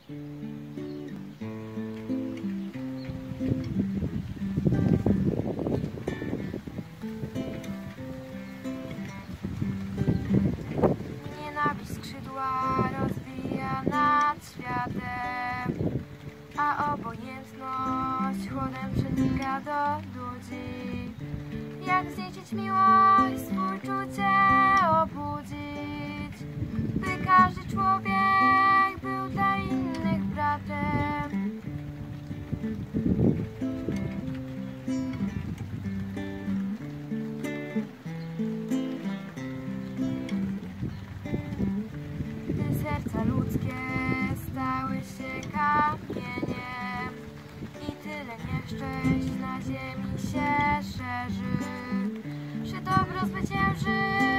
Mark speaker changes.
Speaker 1: Nienawiść skrzydła rozwija nad światem, a obojętność chłodem przenika do ludzi. Jak zniszczyć miłość, współczucie obudzić, by każdy człowiek był dla innych bratem. Gdy serca ludzkie stały się kamieniem i tyle nieszczęść na ziemi się szerzy, czy dobro zwycięży?